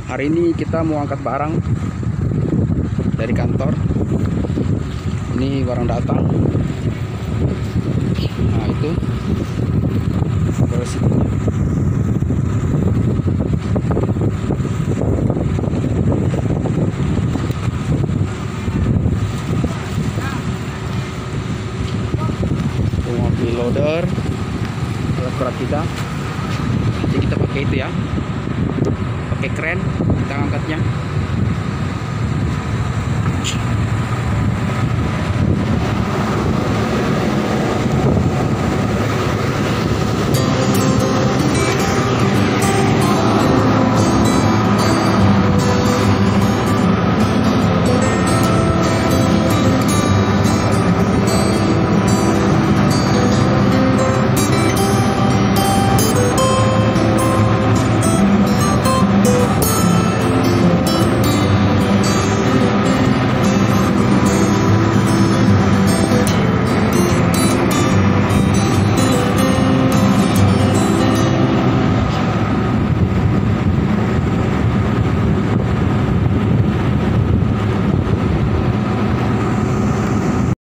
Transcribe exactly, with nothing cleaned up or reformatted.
Hari ini kita mau angkat barang dari kantor. Ini barang datang. Nah itu resikonya. Itu mobil loader, alat berat kita. Jadi kita pakai itu ya, pakai kren kita angkatnya.